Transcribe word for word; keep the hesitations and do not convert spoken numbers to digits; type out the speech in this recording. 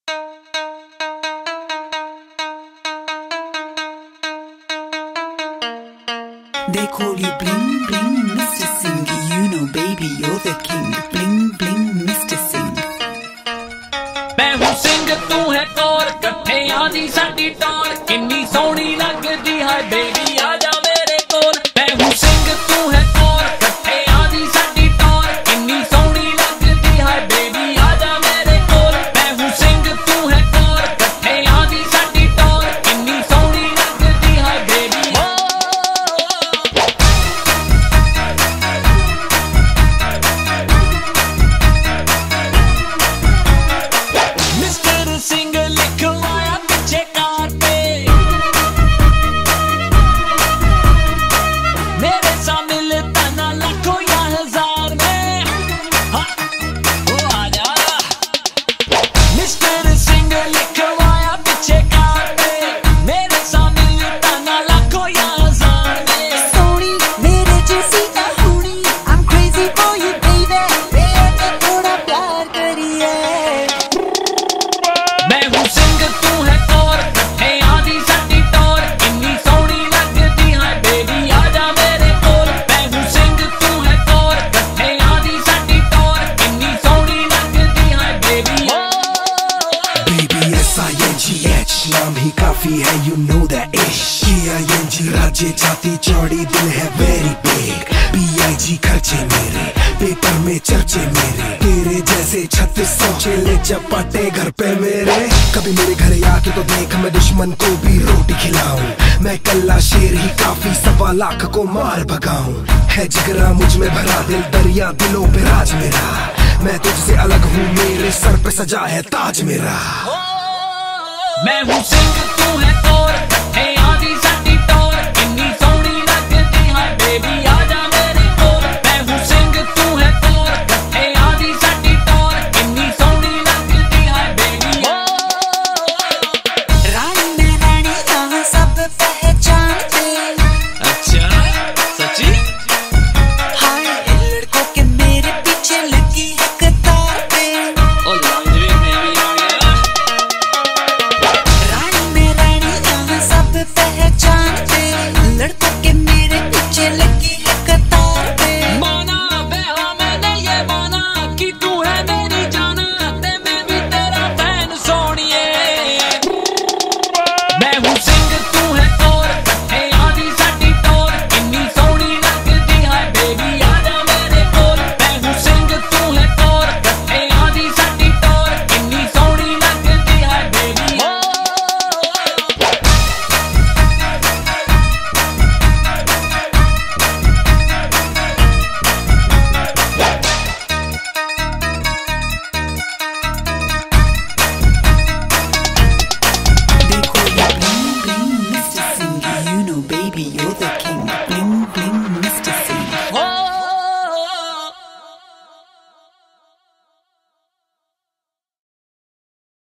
They call you bling bling Mister Singh. You know baby you're the king. Bling bling Mister Singh. मैं हूँ सिंह तू है कौर, कट्ठे आनी साडी टौर, किन्नी सोहनी लगदी है बेबी आजा मेरे कोल। मैं हूँ सिंह तू है कौर, कट्ठे आनी साडी टौर, किन्नी सोहनी लगदी है बेबी आजा मेरे कोल। मैं हूँ सिंह तू है कौर, कट्ठे आनी साडी टौर, किन्नी सोहनी लगदी है बेबी। मिस्टर सिंह लिखवाया पीछे कार पे, मेरे सा मिलता ना लाखों या हजार में। हाँ, वो आजा। मिस्टर सिंह लिखवाया पीछे कार पे, मेरे सा मिलता ना लाखों या हजार में। सोनी मेरे जैसी ना होनी, I'm crazy for you baby, बेटे थोड़ा प्यार करिए। मैं हूँ सिंह तू है कौर, कट्ठे आनी साडी टौर, किन्नी सोहनी लगदी है बेबी आजा मेरे कोल। मैं हूँ सिंह तू है कौर, कट्ठे आनी साडी टौर, किन्नी सोहनी लगदी है baby. Baby S I N G H नाम ही काफी है, you know that ish। K I N G राज्य छाती चौड़ी दिल है very big। B I G खर्चे मेरे, पेपर में चर्चे मेरे, तेरे जैसे छत्तीस सौ चेले चपाटे घर पे मेरे। कभी मेरे घर आके तो देख मैं दुश्मन को भी रोटी खिलाऊं, मैं कल्ला शेर ही काफी सवा लाख को मार भगाऊं। है जिगरा मुझ में भरा दिल दरिया दिलों पे राज मेरा, मैं तुझसे अलग हूँ मेरे सर पे सजा है ताज मेरा। मैं हूँ सिंह तू है कौर, कट्ठे आनी साडी टौर, किन्नी सोहनी लगदी है बेबी आजा मेरे कोल। मैं हूँ सिंह तू है कौर, कट्ठे आनी साडी टौर, किन्नी सोहनी लगदी है बेबी। रानी मैं रानी यहाँ सब पहचानते। अच्छा सच्ची? हाय लड़कों के मेरे पीछे लगी है कतार पे। ओ लॉन्जरी में भी आ गया। रानी मैं रानी यहाँ सब पहचानते, लड़कों के मेरे पीछे लगी है कतार पे। माना बेहा मैंने ये माना कि तू है मेरी जाना, ते मैं भी तेरा फैन सोनिए। मैं हूँ सिंह तू है कौर, कट्ठे आनी साडी टौर, किन्नी सोहनी लगदी है बेबी आजा मेरे कोल। मैं हूँ सिंह तू है कौर, कट्ठे आनी साडी टौर, किन्नी सोहनी लगदी है baby. They call you bling bling Mister Singh. You know baby you're the king. Bling bling Mister